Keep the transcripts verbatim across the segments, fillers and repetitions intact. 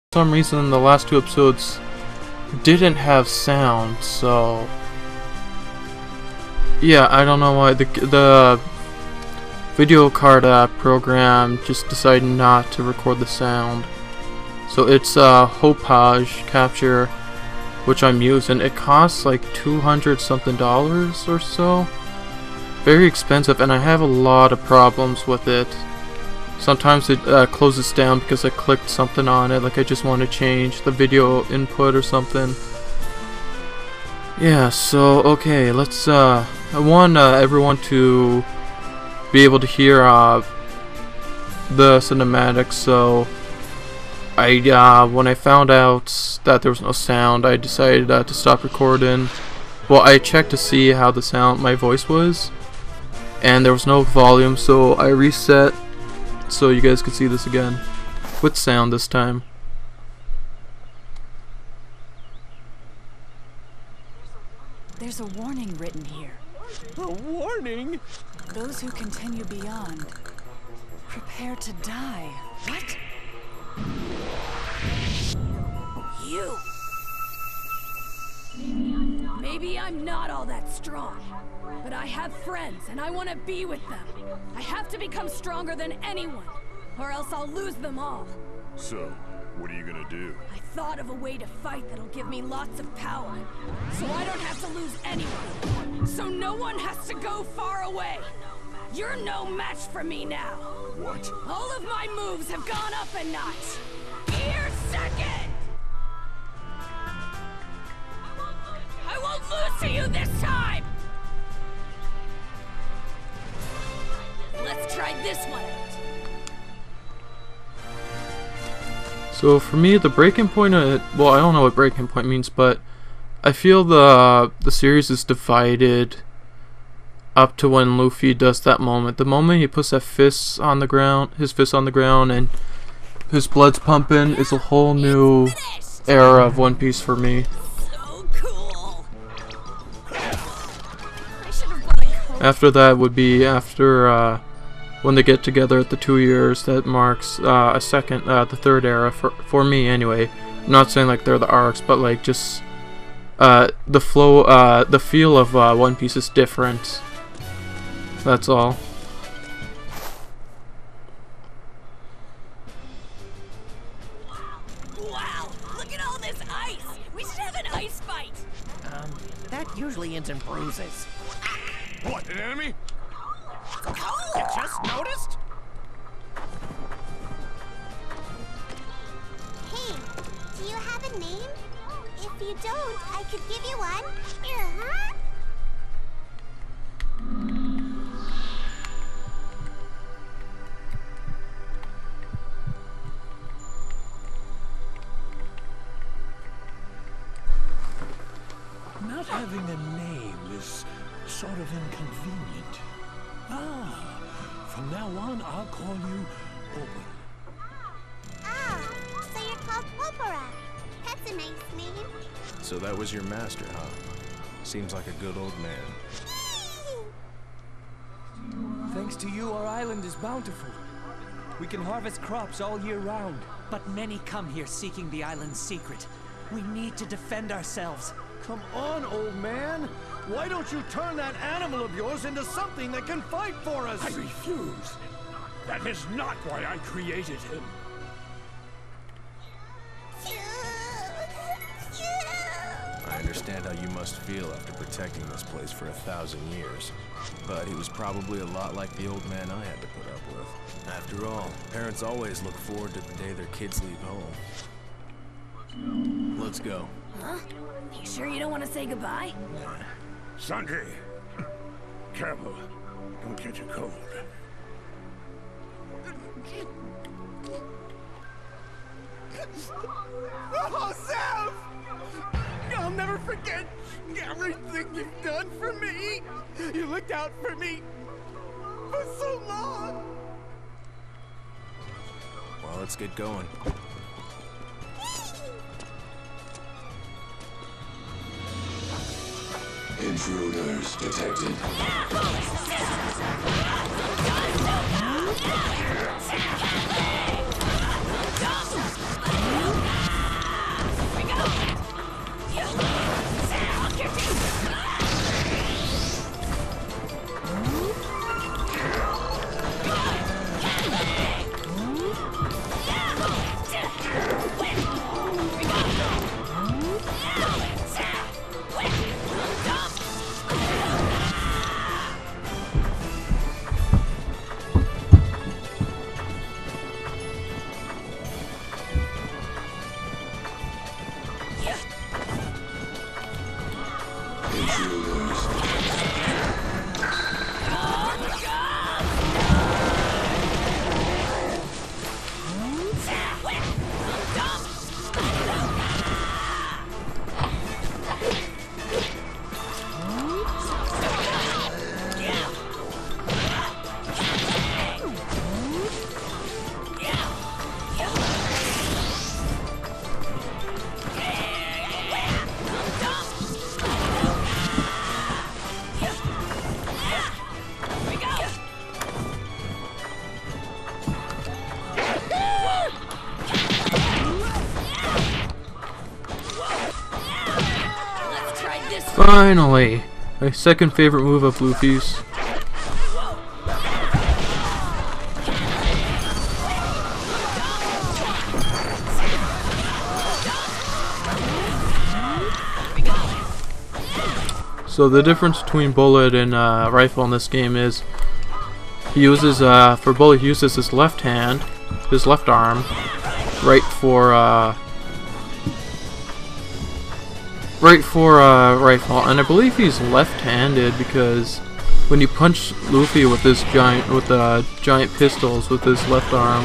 For some reason the last two episodes didn't have sound, so yeah, I don't know why the the video card app program just decided not to record the sound. So it's uh, Hauppauge Capture, which I'm using. It costs like two hundred something dollars or so. Very expensive, and I have a lot of problems with it. Sometimes it uh, closes down because I clicked something on it, like I just want to change the video input or something. Yeah, so okay, let's uh I want uh, everyone to be able to hear uh the cinematics, so I uh when I found out that there was no sound, I decided uh, to stop recording. Well, I checked to see how the sound my voice was, and there was no volume, so I reset so you guys could see this again with sound this time. There's a warning written here. A warning? Those who continue beyond prepare to die. What? You! Maybe I'm not all that strong, but I have friends and I want to be with them. I have to become stronger than anyone, or else I'll lose them all. So, what are you gonna do? I thought of a way to fight that'll give me lots of power, so I don't have to lose anyone. So no one has to go far away. You're no match for me now. What? All of my moves have gone up a notch. Ear second! I won't lose to you this time! Let's try this one out. So for me, the breaking point, uh, well, I don't know what breaking point means, but I feel the the series is divided up to when Luffy does that moment. The moment he puts that fist on the ground, his fist on the ground, and his blood's pumping, is a whole new era of One Piece for me. So cool. I should have bought a coat. After that would be after uh, when they get together at the two years. That marks uh, a second, uh, the third era for for me anyway. I'm not saying like they're the arcs, but like just uh, the flow, uh, the feel of uh, One Piece is different. That's all. Wow! Look at all this ice. We should have an ice fight. Um, that usually ends in bruises. What, an enemy? You just noticed? Hey, do you have a name? If you don't, I could give you one. Uh-huh. Not having a name is sort of inconvenient. Ah, from now on, I'll call you Opera. Ah, so you're called Opera. That's a nice name. So that was your master, huh? Seems like a good old man. Thanks to you, our island is bountiful. We can harvest crops all year round. But many come here seeking the island's secret. We need to defend ourselves. Come on, old man. Why don't you turn that animal of yours into something that can fight for us? I refuse. That is not why I created him. I understand how you must feel after protecting this place for a thousand years. But he was probably a lot like the old man I had to put up with. After all, parents always look forward to the day their kids leave home. Let's go. Huh? You sure you don't want to say goodbye? Sanji, careful. Don't catch a cold. Oh, Sam! I'll never forget everything you've done for me. You looked out for me for so long. Well, let's get going. Intruders detected. Finally! My second favorite move of Luffy's. So the difference between Bullet and uh, Rifle in this game is he uses, uh, for Bullet, he uses his left hand, his left arm, right for, uh, right for, uh, Rifle. And I believe he's left-handed because when you punch Luffy with this giant, with the uh, giant pistols with his left arm,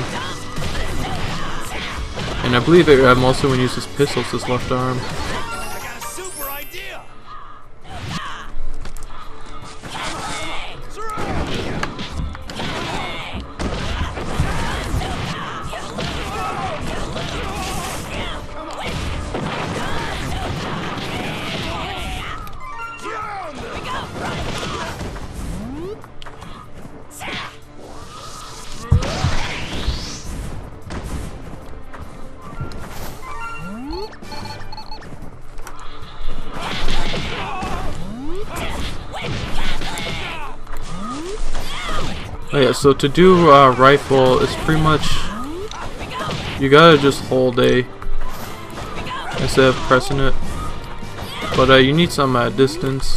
and I believe it, uh, mostly when he uses pistols, his left arm. Oh yeah, so to do uh, Rifle, it's pretty much, you gotta just hold A instead of pressing it, but uh, you need some uh, distance.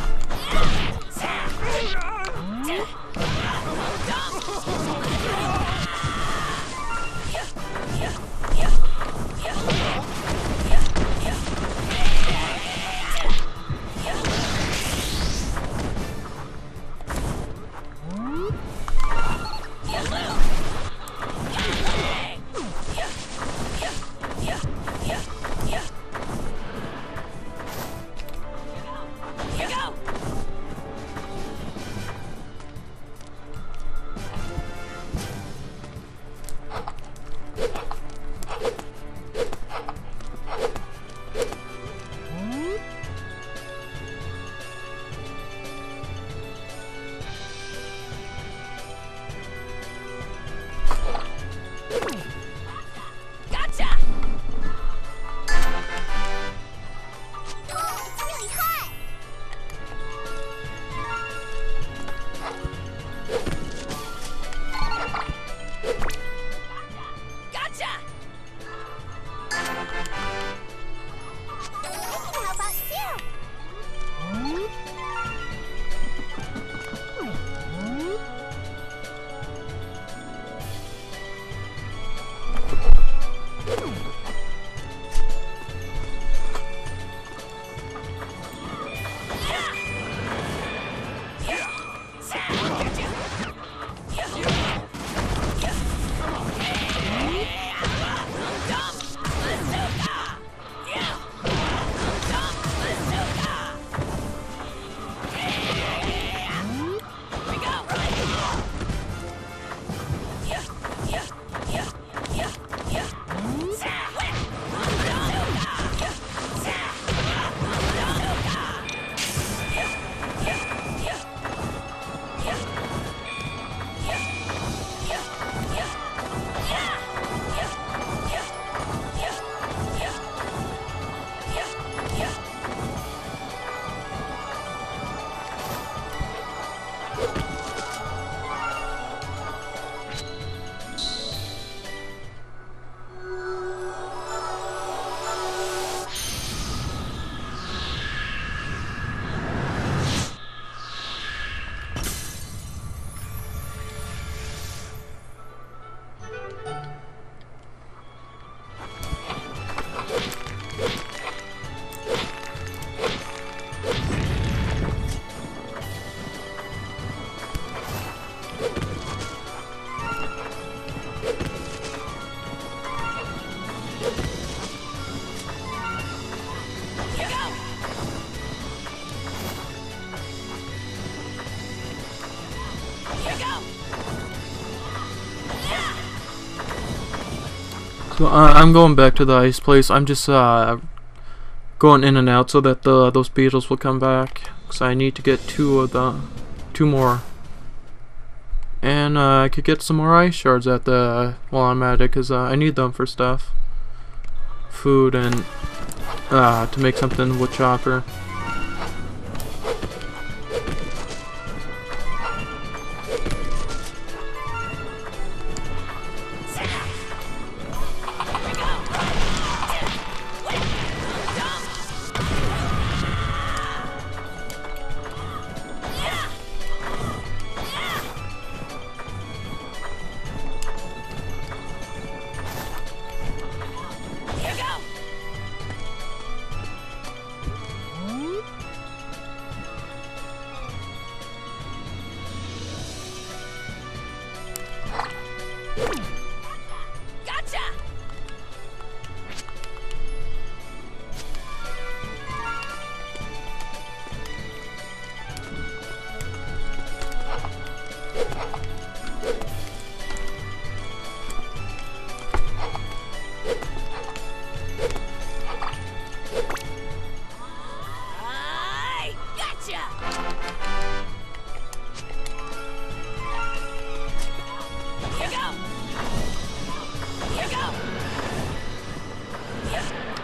So uh, I'm going back to the ice place. I'm just uh, going in and out so that the those beetles will come back. Cause I need to get two of the two more, and uh, I could get some more ice shards at the while I'm at it, cause uh, I need them for stuff, food, and uh, to make something with Chopper.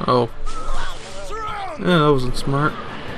Oh. Yeah, that wasn't smart.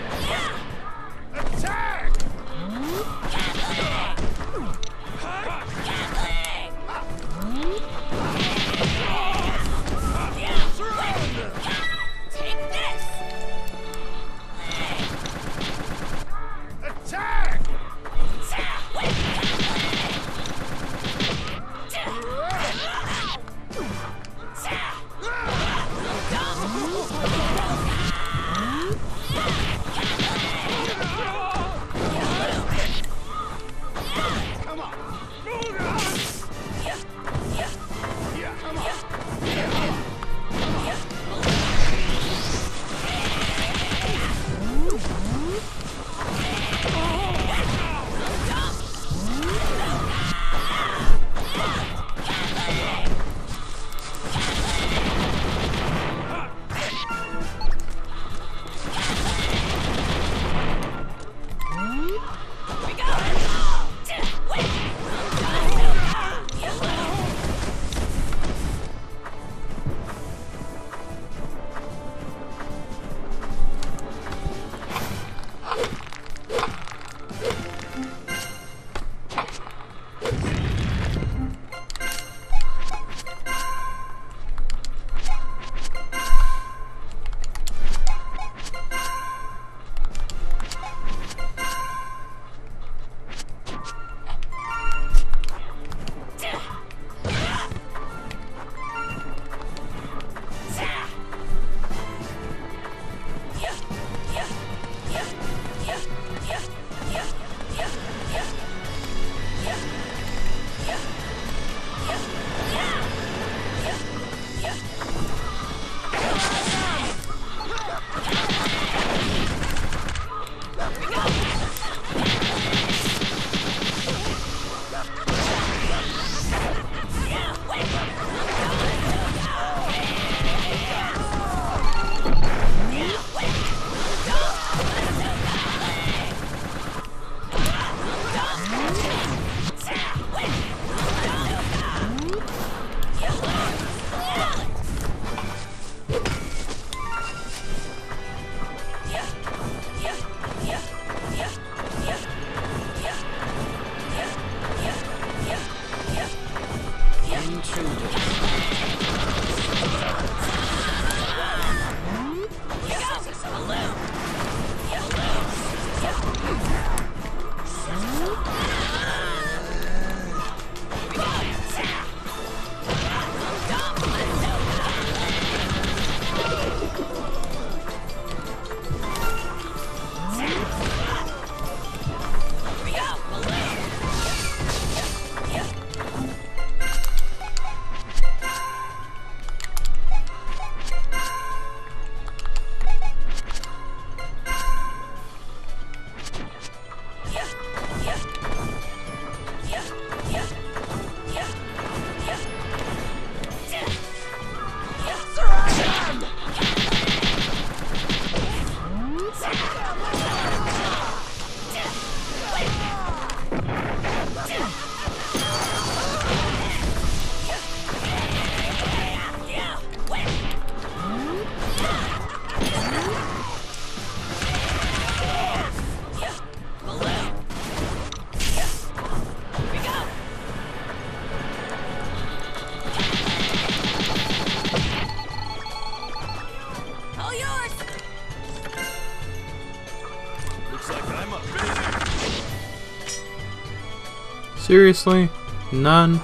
Seriously? None?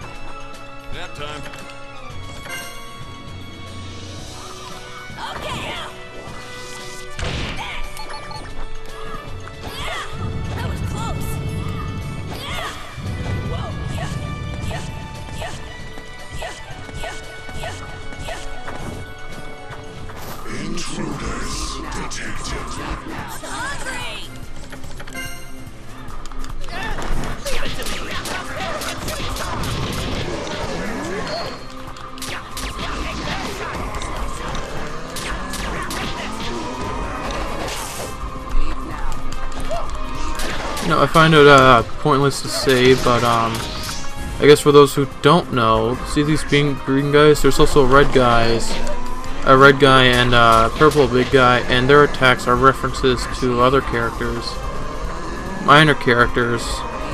Nap time. Intruders detected. Hungry! You know, I find it uh, pointless to say, but um, I guess for those who don't know, see these being green guys? There's also red guys, a red guy and a purple big guy, and their attacks are references to other characters, minor characters.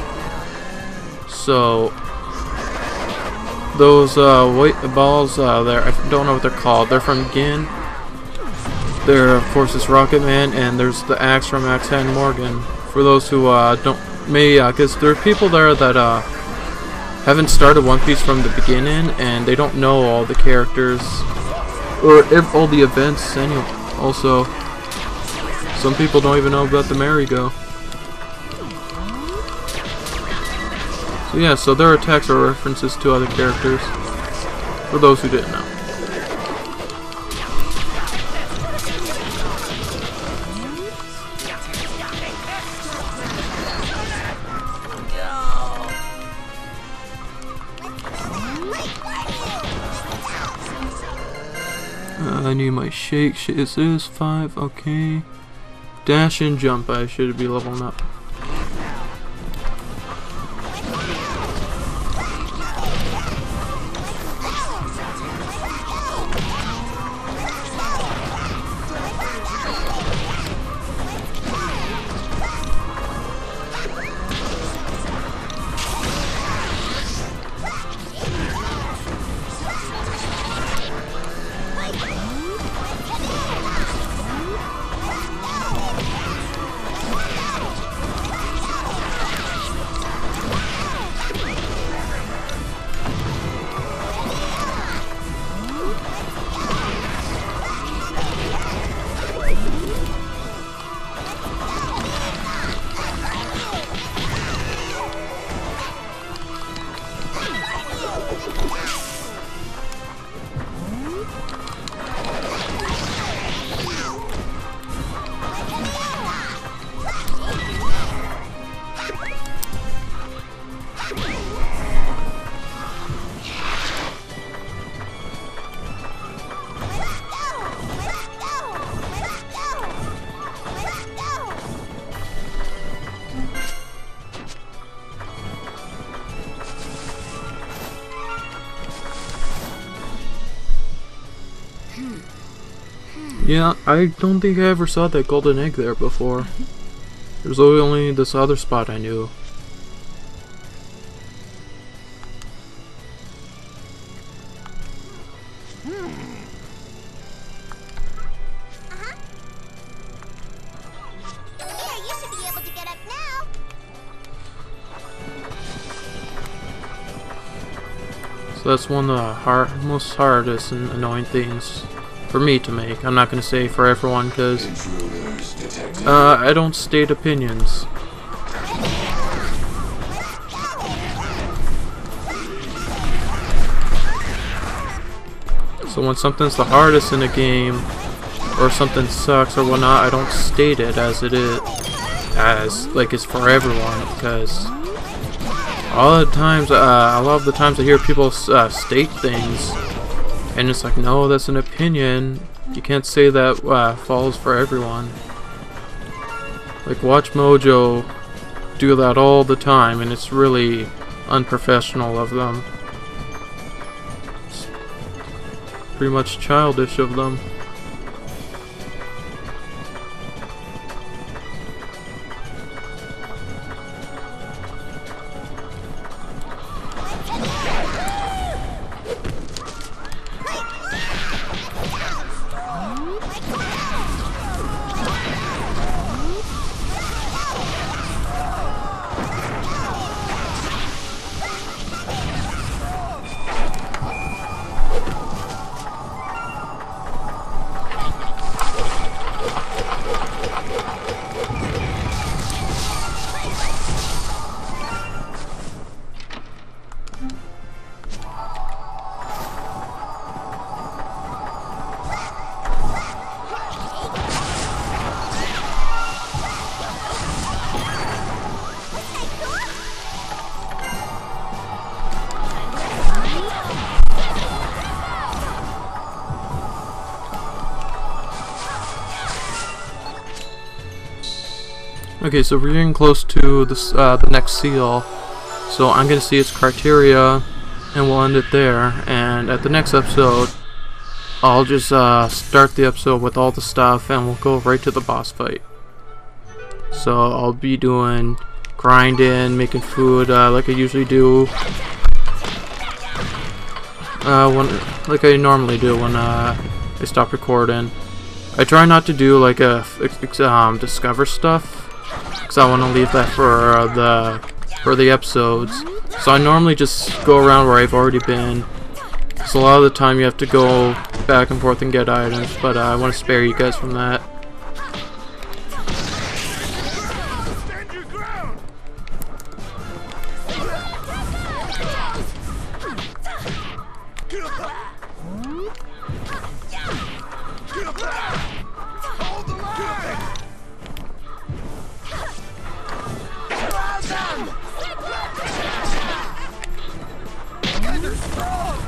So those uh, white balls uh, there, I don't know what they're called. They're from Gin. There, of course, is Rocket Man, and there's the axe from Axe Hand Morgan. For those who uh, don't, may, because uh, there are people there that uh, haven't started One Piece from the beginning, and they don't know all the characters or if all the events. Anyway, also, some people don't even know about the merry-go. So yeah, so their attacks are references to other characters. For those who didn't know. Uh, I need my shake. Sh this is five. Okay. Dash and jump. I should be leveling up. Yeah, I don't think I ever saw that golden egg there before. There's only this other spot I knew. So that's one of the hard, most hardest and annoying things for me to make. I'm not going to say for everyone, because uh, I don't state opinions. So when something's the hardest in a game, or something sucks or whatnot, I don't state it as it is, as like it's for everyone, because all the times, uh, a lot of the times I hear people uh, state things, and it's like, no, that's an opinion. You can't say that uh, falls for everyone. Like, Watch Mojo do that all the time, and it's really unprofessional of them. It's pretty much childish of them. Okay, so we're getting close to this, uh, the next seal, so I'm going to see its criteria, and we'll end it there, and at the next episode, I'll just uh, start the episode with all the stuff and we'll go right to the boss fight. So I'll be doing grinding, making food uh, like I usually do. Uh, when, like I normally do when uh, I stop recording. I try not to do like a um, discover stuff, because I want to leave that for uh, the for the episodes. So I normally just go around where I've already been. So a lot of the time you have to go back and forth and get items, but uh, I want to spare you guys from that. Stand your ground! Hold the line! You guys are strong!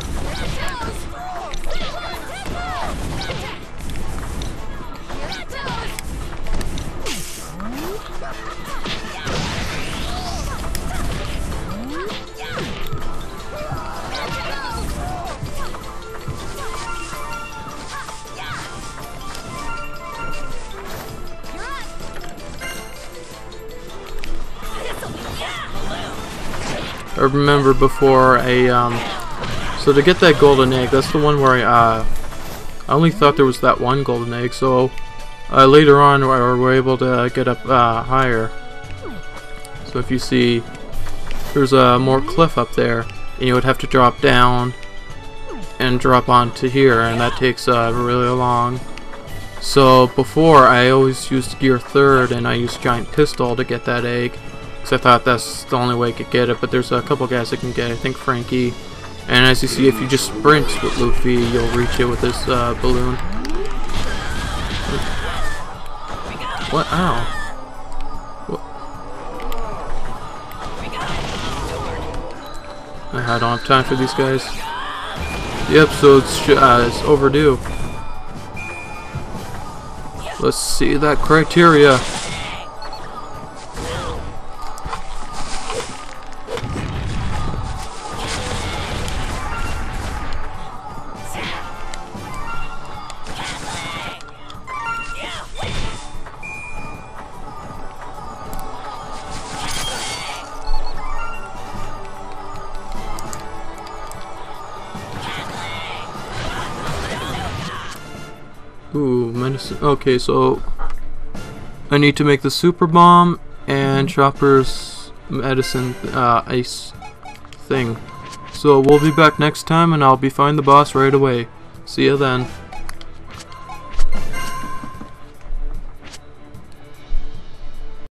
I remember before a um so to get that golden egg, that's the one where I uh I only thought there was that one golden egg, so uh, later on we were able to get up uh, higher. So if you see, there's a uh, more cliff up there, and you would have to drop down and drop onto here, and that takes uh, really long. So before I always used gear third, and I used giant pistol to get that egg. I thought that's the only way I could get it, but there's a couple guys that can get it. I think Frankie. And as you see, if you just sprint with Luffy, you'll reach it with this uh, balloon. What? Ow. What? I don't have time for these guys. The episode's uh, is overdue. Let's see that criteria. Ooh, medicine. Okay, so I need to make the super bomb and Chopper's medicine uh, ice thing. So we'll be back next time, and I'll be fighting the boss right away. See ya then.